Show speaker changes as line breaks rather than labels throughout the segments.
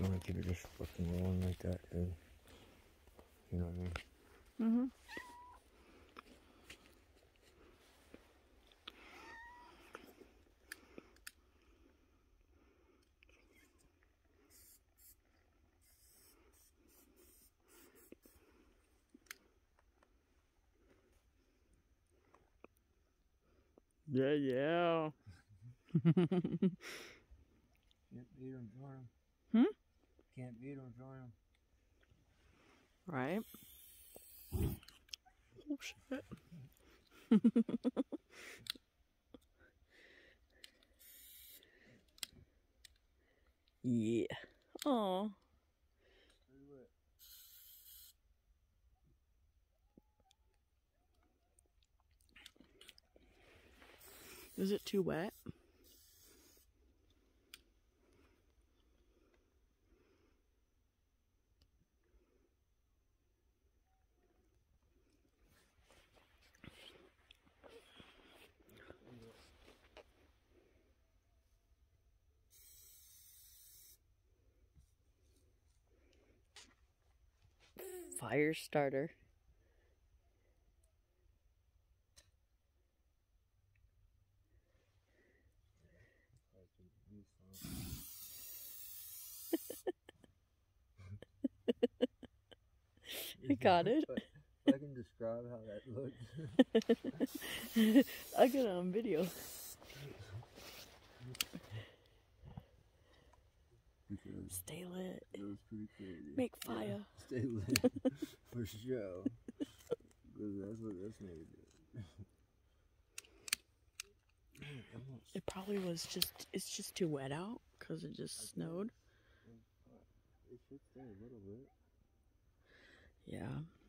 You want to keep it just fucking rolling like that, and you know what I mean?
Mm-hmm. Yeah, yeah.
Can't beat them, join them.
Hmm?
Can't beat them, join them.
Right? Oh, shit. Yeah. Aw. Is it too wet? Fire starter. I got it.
If I can describe how that looks.
I got it on video.
Because
Stay lit.
it was pretty crazy.
Make fire.
Yeah, stay lit. For sure. Because that's what this nigga did.
It probably was it's just too wet out because it just snowed.
It should stay a little bit.
Yeah.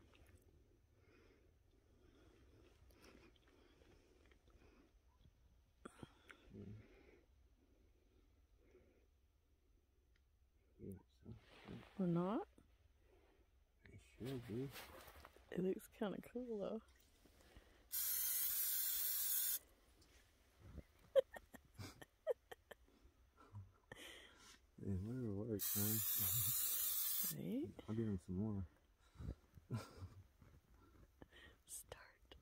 Yeah, so.
Or not?
It should be.
It looks kind of cool though.
Yeah, whatever works, man.
Right?
I'll give him some more.
Start.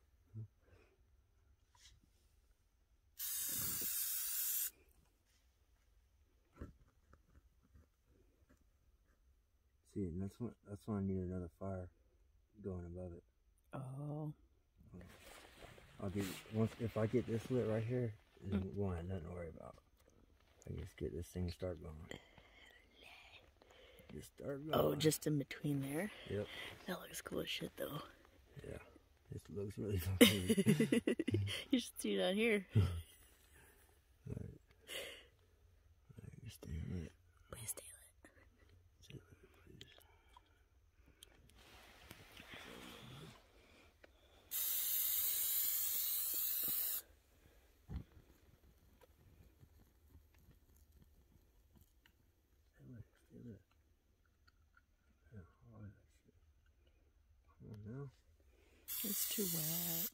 See, and that's why I need another fire going above it.
Oh.
I'll get if I get this lit right here, then we won't have nothing to worry about. I just get this thing start going. Just start going.
Oh, just in between there?
Yep.
That looks cool as shit though.
Yeah. This looks really fucking good.
You should see it on here.
Alright, just stay lit.
Please stay lit.
Stay lit, please. Stay lit. Yeah, all that shit. Come on now.
It's too wet.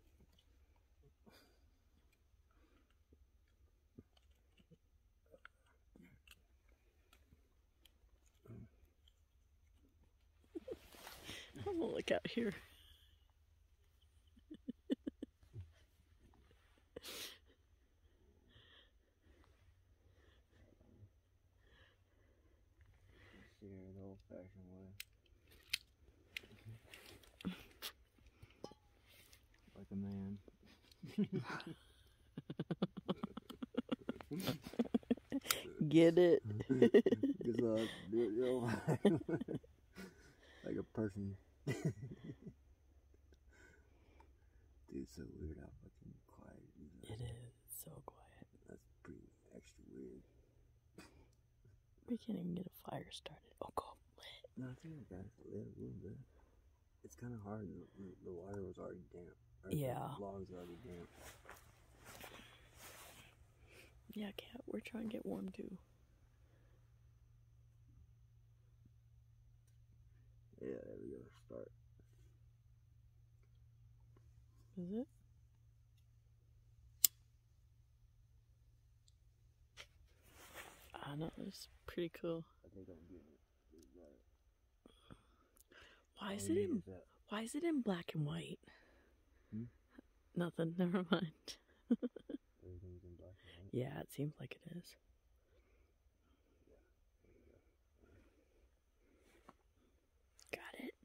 I'm gonna look out here.
Sit here the old fashioned way. Like a man.
Get it?
Just do it your way. Like a person. Dude, it's so weird how fucking quiet it is.
It is so quiet.
That's pretty extra weird.
We can't even get a fire started. Oh, go lit.
No, I think I got it lit a little bit. It's kind of hard. The water was already damp.
Yeah.
The logs already damp.
Yeah, Cat, we're trying to get warm too.
Yeah, there we go. Start.
Is it? no, it's pretty cool.
I think I'm getting it.
Why is it in black and white?
Hmm?
Nothing, never mind.
Everything's in black and white.
Yeah, it seems like it is. Got it.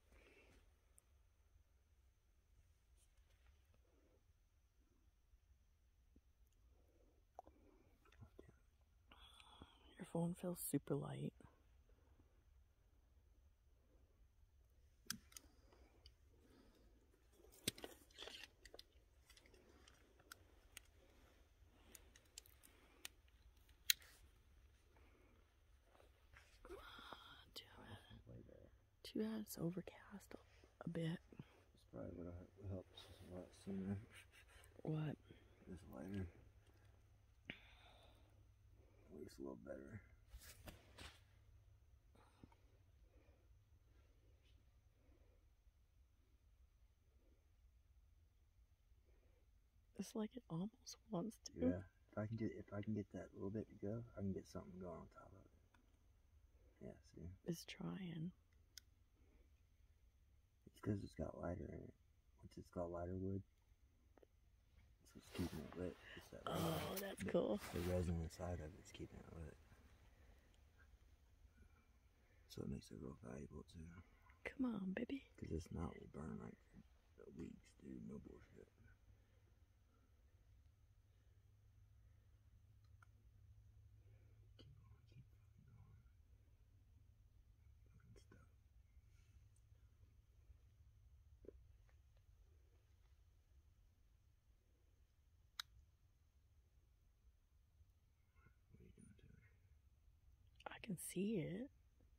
Your phone feels super light. Too bad it's overcast a bit.
This probably would have helped a lot sooner.
What?
This lighter. At least a little better.
It's like it almost wants to.
Yeah. If I can get that little bit to go, I can get something going on top of it. Yeah, see?
It's trying.
It's because it's got lighter in it. Once it's got lighter wood, so it's keeping it lit. It's that resin.
Oh, that's cool.
The resin inside of it's keeping it lit. So it makes it real valuable too.
Come on, baby.
Because this knot will burn like weeks, dude. No bullshit. Keep on, keep fucking going. Fucking stuff. What are you doing to me?
I can see it.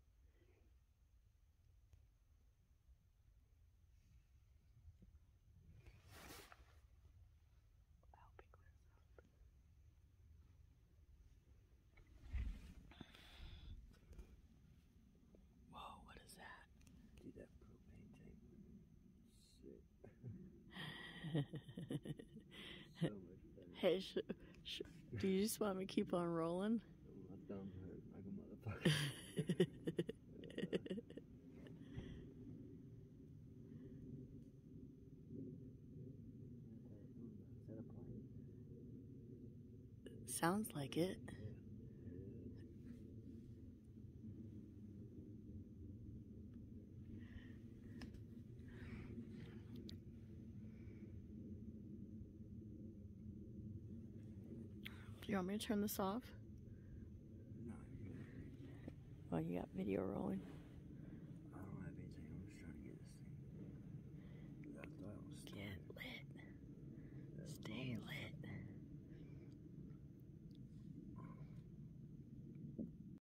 Whoa, what is that?
Dude, that propane tank was sick. So much better.
Hey, do you just want me to keep on rolling?
My thumb hurt like a motherfucker.
Sounds like it. Do you want me to turn this off?
No,
Well, you got video rolling.